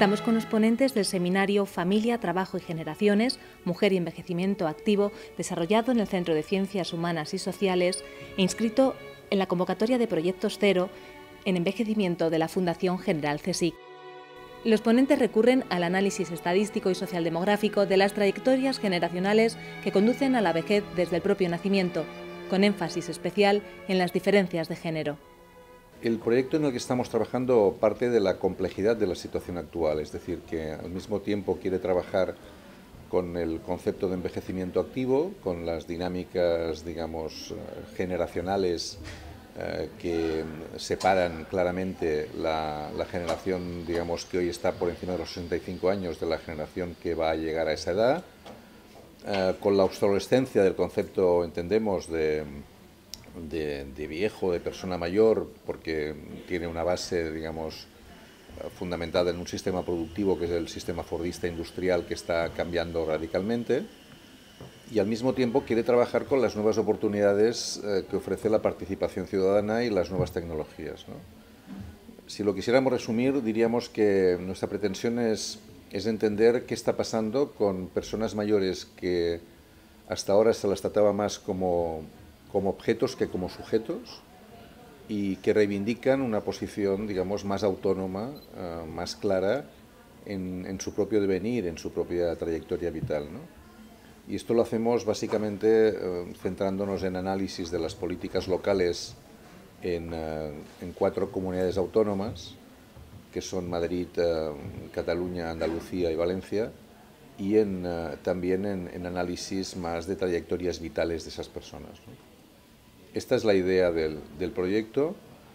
Estamos con los ponentes del seminario Familia, Trabajo y Generaciones, Mujer y Envejecimiento Activo, desarrollado en el Centro de Ciencias Humanas y Sociales e inscrito en la convocatoria de Proyectos Cero en Envejecimiento de la Fundación General CSIC. Los ponentes recurren al análisis estadístico y socialdemográfico de las trayectorias generacionales que conducen a la vejez desde el propio nacimiento, con énfasis especial en las diferencias de género. El proyecto en el que estamos trabajando parte de la complejidad de la situación actual, es decir, que al mismo tiempo quiere trabajar con el concepto de envejecimiento activo, con las dinámicas, digamos, generacionales que separan claramente la generación, digamos, que hoy está por encima de los 65 años de la generación que va a llegar a esa edad, con la obsolescencia del concepto, entendemos, de viejo, de persona mayor, porque tiene una base, digamos, fundamentada en un sistema productivo que es el sistema fordista industrial, que está cambiando radicalmente, y al mismo tiempo quiere trabajar con las nuevas oportunidades que ofrece la participación ciudadana y las nuevas tecnologías, ¿no? Si lo quisiéramos resumir, diríamos que nuestra pretensión es entender qué está pasando con personas mayores que hasta ahora se las trataba más como objetos que como sujetos, y que reivindican una posición, digamos, más autónoma, más clara en su propio devenir, en su propia trayectoria vital, ¿no? Y esto lo hacemos básicamente centrándonos en análisis de las políticas locales en 4 comunidades autónomas, que son Madrid, Cataluña, Andalucía y Valencia, y también en análisis más de trayectorias vitales de esas personas, ¿no? Esta es la idea del proyecto,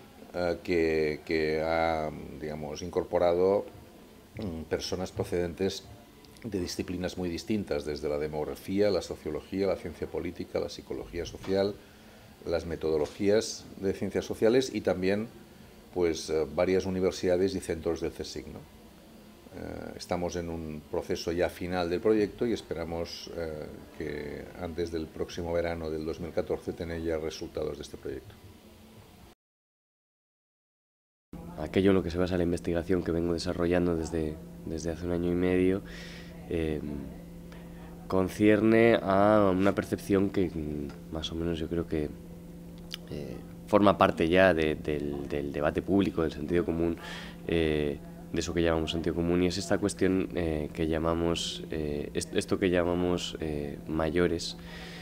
que ha, digamos, incorporado personas procedentes de disciplinas muy distintas, desde la demografía, la sociología, la ciencia política, la psicología social, las metodologías de ciencias sociales y también, pues, varias universidades y centros del CSIC, ¿no? Estamos en un proceso ya final del proyecto y esperamos que antes del próximo verano del 2014 tener ya resultados de este proyecto. Aquello en lo que se basa la investigación que vengo desarrollando desde hace 1 año y medio concierne a una percepción que más o menos yo creo que forma parte ya del debate público, del sentido común, de eso que llamamos sentido común, y es esta cuestión que llamamos, esto que llamamos mayores,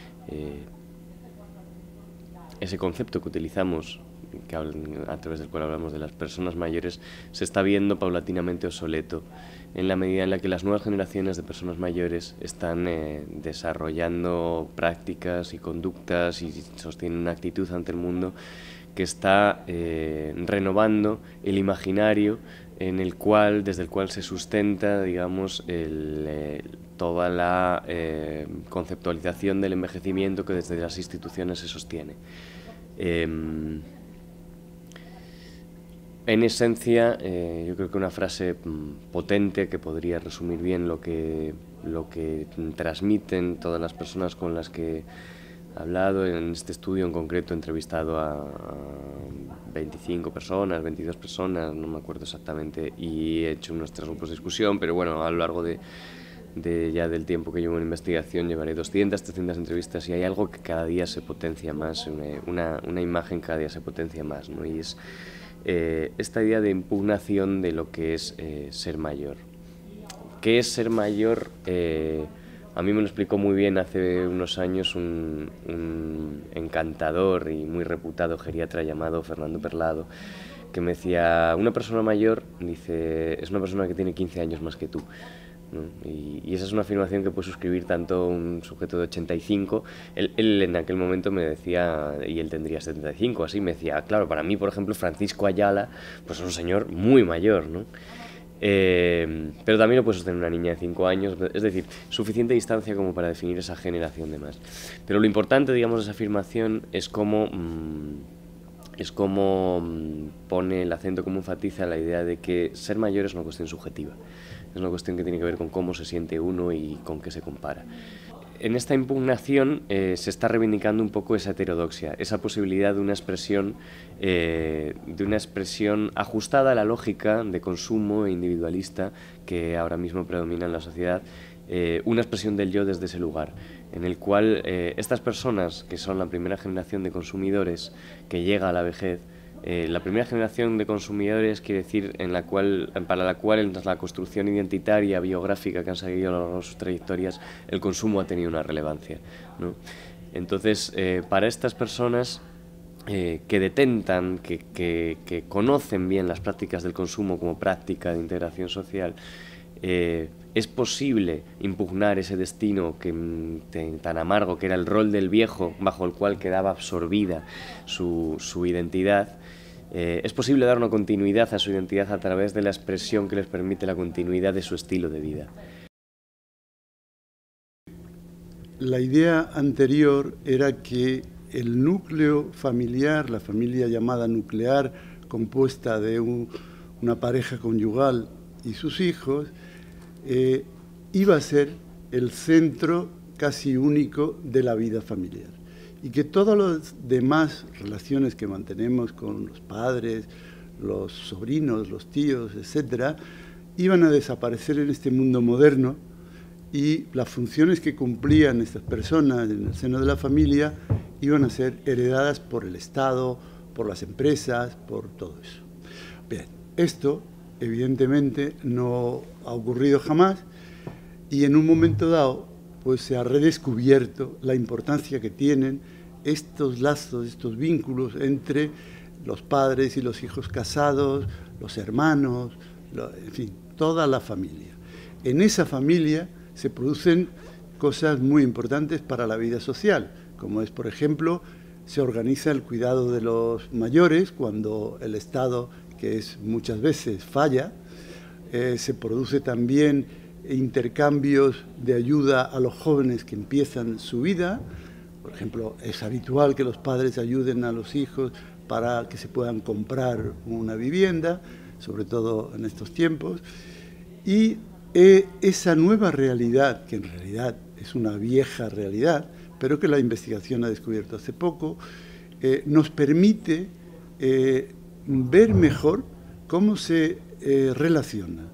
ese concepto que utilizamos, a través del cual hablamos de las personas mayores, se está viendo paulatinamente obsoleto en la medida en la que las nuevas generaciones de personas mayores están desarrollando prácticas y conductas y sostienen una actitud ante el mundo que está renovando el imaginario desde el cual se sustenta, digamos, toda la conceptualización del envejecimiento que desde las instituciones se sostiene. En esencia, yo creo que una frase potente que podría resumir bien lo que transmiten todas las personas con las que he hablado. En este estudio en concreto he entrevistado a 25 personas, 22 personas, no me acuerdo exactamente, y he hecho unos 3 grupos de discusión, pero bueno, a lo largo ya del tiempo que llevo en investigación llevaré 200, 300 entrevistas, y hay algo que cada día se potencia más, una imagen que cada día se potencia más, ¿no? Y es esta idea de impugnación de lo que es ser mayor. ¿Qué es ser mayor? A mí me lo explicó muy bien hace unos años un encantador y muy reputado geriatra llamado Fernando Perlado, que me decía, una persona mayor, dice, es una persona que tiene 15 años más que tú, ¿no? Y esa es una afirmación que puede suscribir tanto un sujeto de 85, él en aquel momento me decía, y él tendría 75, así, me decía, claro, para mí, por ejemplo, Francisco Ayala, pues es un señor muy mayor, ¿no? Pero también lo puede sostener una niña de 5 años, es decir, suficiente distancia como para definir esa generación de más. Pero lo importante, digamos, de esa afirmación es cómo pone el acento, cómo enfatiza la idea de que ser mayor es una cuestión subjetiva, es una cuestión que tiene que ver con cómo se siente uno y con qué se compara. en esta impugnación se está reivindicando un poco esa heterodoxia, esa posibilidad de una expresión ajustada a la lógica de consumo e individualista que ahora mismo predomina en la sociedad, una expresión del yo desde ese lugar, en el cual estas personas, que son la primera generación de consumidores que llega a la vejez, la primera generación de consumidores quiere decir para la cual en la construcción identitaria, biográfica que han seguido a lo largo de sus trayectorias, el consumo ha tenido una relevancia, ¿no? Entonces, para estas personas que detentan, que conocen bien las prácticas del consumo como práctica de integración social, es posible impugnar ese destino tan amargo que era el rol del viejo, bajo el cual quedaba absorbida su identidad. Es posible dar una continuidad a su identidad a través de la expresión que les permite la continuidad de su estilo de vida. La idea anterior era que el núcleo familiar, la familia llamada nuclear, compuesta de una pareja conyugal y sus hijos, iba a ser el centro casi único de la vida familiar, y que todas las demás relaciones que mantenemos con los padres, los sobrinos, los tíos, etcétera, iban a desaparecer en este mundo moderno, y las funciones que cumplían estas personas en el seno de la familia iban a ser heredadas por el Estado, por las empresas, por todo eso. Bien, esto evidentemente no ha ocurrido jamás, y en un momento dado pues se ha redescubierto la importancia que tienen estos lazos, estos vínculos entre los padres y los hijos casados, los hermanos, en fin, toda la familia. En esa familia se producen cosas muy importantes para la vida social, como es, por ejemplo, se organiza el cuidado de los mayores cuando el Estado, que es muchas veces, falla. Se produce también intercambios de ayuda a los jóvenes que empiezan su vida. Por ejemplo, es habitual que los padres ayuden a los hijos para que se puedan comprar una vivienda, sobre todo en estos tiempos. Y esa nueva realidad, que en realidad es una vieja realidad, pero que la investigación ha descubierto hace poco, nos permite ver mejor cómo se relaciona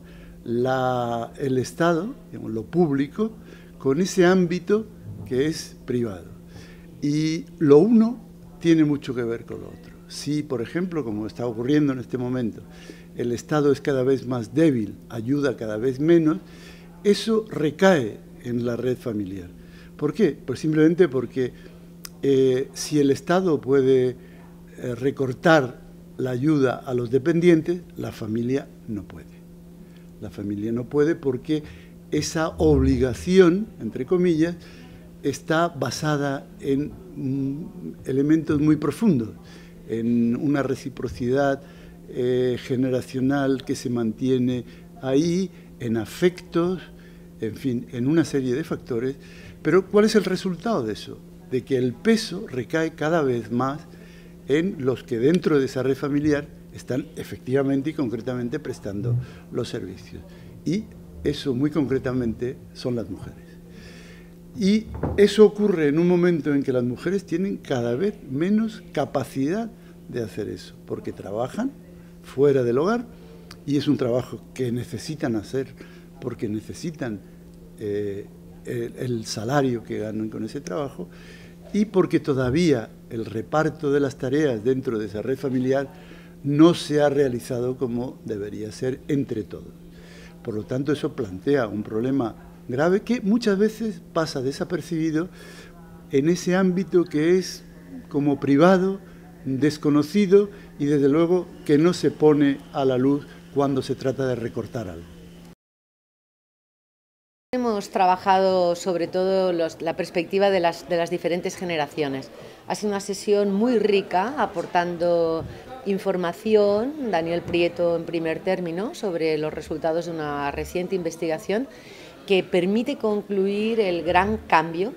el Estado, digamos, lo público, con ese ámbito que es privado. Y lo uno tiene mucho que ver con lo otro. Si, por ejemplo, como está ocurriendo en este momento, el Estado es cada vez más débil, ayuda cada vez menos, eso recae en la red familiar. ¿Por qué? Pues simplemente porque si el Estado puede recortar la ayuda a los dependientes, la familia no puede. La familia no puede porque esa obligación, entre comillas, está basada en elementos muy profundos, en una reciprocidad generacional que se mantiene ahí, en afectos, en fin, en una serie de factores. Pero ¿cuál es el resultado de eso? De que el peso recae cada vez más en los que dentro de esa red familiar están efectivamente y concretamente prestando los servicios. Y eso muy concretamente son las mujeres. Y eso ocurre en un momento en que las mujeres tienen cada vez menos capacidad de hacer eso, porque trabajan fuera del hogar y es un trabajo que necesitan hacer porque necesitan el salario que ganan con ese trabajo, y porque todavía el reparto de las tareas dentro de esa red familiar no se ha realizado como debería ser entre todos. Por lo tanto, eso plantea un problema grave que muchas veces pasa desapercibido en ese ámbito que es como privado, desconocido y desde luego que no se pone a la luz cuando se trata de recortar algo. Hemos trabajado sobre todo la perspectiva de las diferentes generaciones. Ha sido una sesión muy rica, aportando información, Daniel Prieto en primer término, sobre los resultados de una reciente investigación que permite concluir el gran cambio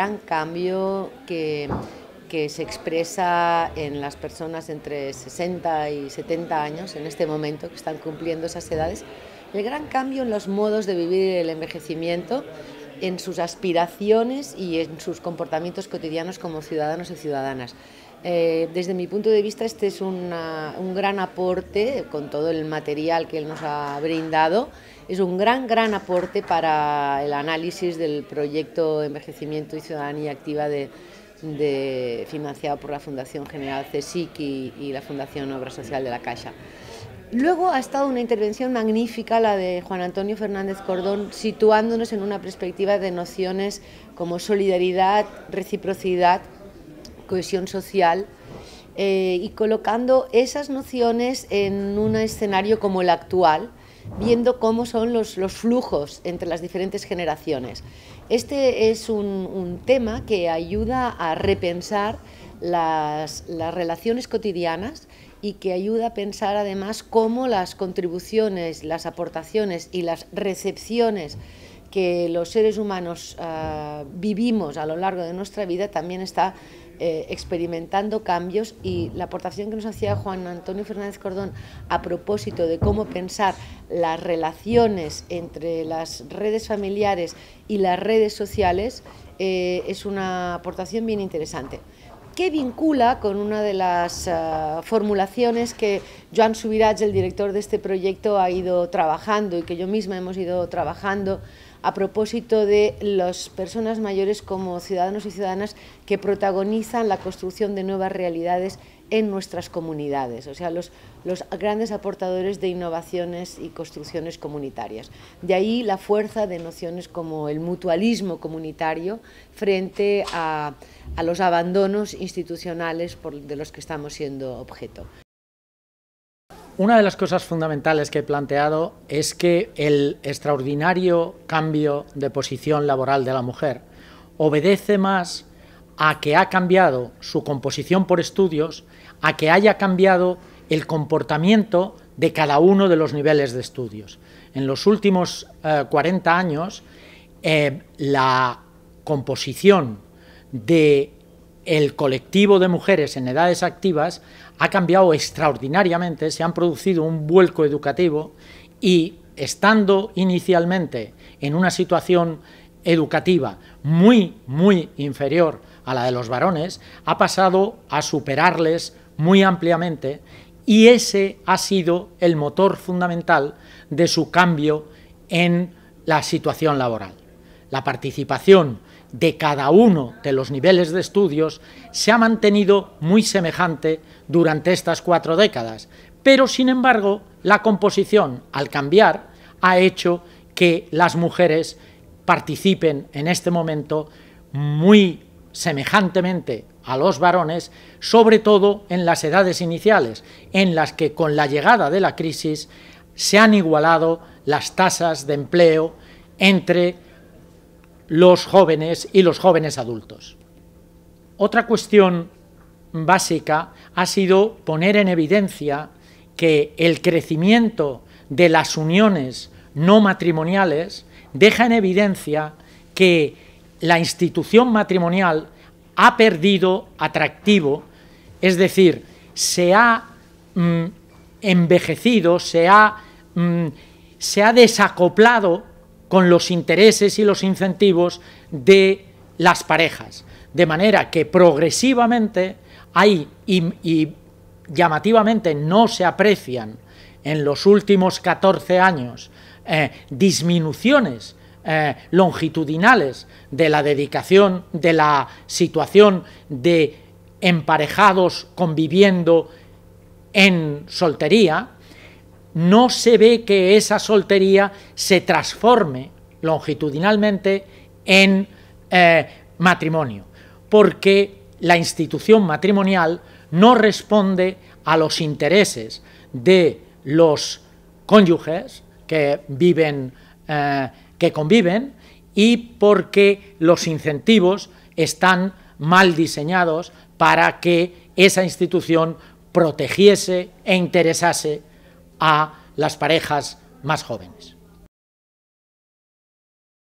que se expresa en las personas entre 60 y 70 años en este momento, que están cumpliendo esas edades, el gran cambio en los modos de vivir el envejecimiento en sus aspiraciones y en sus comportamientos cotidianos como ciudadanos y ciudadanas. Desde mi punto de vista, este es un gran aporte, con todo el material que él nos ha brindado, es un gran aporte para el análisis del proyecto Envejecimiento y Ciudadanía Activa financiado por la Fundación General CSIC y la Fundación Obra Social de la Caixa. Luego ha estado una intervención magnífica, la de Juan Antonio Fernández Cordón, situándonos en una perspectiva de nociones como solidaridad, reciprocidad, cohesión social, y colocando esas nociones en un escenario como el actual, viendo cómo son los flujos entre las diferentes generaciones. Este es un tema que ayuda a repensar las relaciones cotidianas y que ayuda a pensar además cómo las contribuciones, las aportaciones y las recepciones que los seres humanos vivimos a lo largo de nuestra vida también está experimentando cambios, y la aportación que nos hacía Juan Antonio Fernández Cordón a propósito de cómo pensar las relaciones entre las redes familiares y las redes sociales es una aportación bien interesante, que vincula con una de las formulaciones que Joan Subirats, el director de este proyecto, ha ido trabajando y que yo misma hemos ido trabajando a propósito de las personas mayores como ciudadanos y ciudadanas que protagonizan la construcción de nuevas realidades en nuestras comunidades, o sea, los grandes aportadores de innovaciones y construcciones comunitarias. De ahí la fuerza de nociones como el mutualismo comunitario frente a los abandonos institucionales de los que estamos siendo objeto. Una de las cosas fundamentales que he planteado es que el extraordinario cambio de posición laboral de la mujer obedece más a que ha cambiado su composición por estudios, a que haya cambiado el comportamiento de cada uno de los niveles de estudios. En los últimos 40 años, la composición del colectivo de mujeres en edades activas ha cambiado extraordinariamente, se han producido un vuelco educativo y, estando inicialmente en una situación educativa muy inferior a la de los varones, ha pasado a superarles muy ampliamente, y ese ha sido el motor fundamental de su cambio en la situación laboral. La participación de cada uno de los niveles de estudios se ha mantenido muy semejante durante estas 4 décadas, pero sin embargo la composición, al cambiar, ha hecho que las mujeres participen en este momento muy semejantemente a los varones, sobre todo en las edades iniciales, en las que con la llegada de la crisis se han igualado las tasas de empleo entre los jóvenes y los jóvenes adultos. Otra cuestión básica ha sido poner en evidencia que el crecimiento de las uniones no matrimoniales deja en evidencia que la institución matrimonial ha perdido atractivo, es decir, se ha envejecido, se ha desacoplado con los intereses y los incentivos de las parejas, de manera que progresivamente hay y llamativamente no se aprecian en los últimos 14 años disminuciones longitudinales de la dedicación, de la situación de emparejados conviviendo en soltería. No se ve que esa soltería se transforme longitudinalmente en matrimonio, porque la institución matrimonial no responde a los intereses de los cónyuges que conviven, y porque los incentivos están mal diseñados para que esa institución protegiese e interesase a las parejas más jóvenes.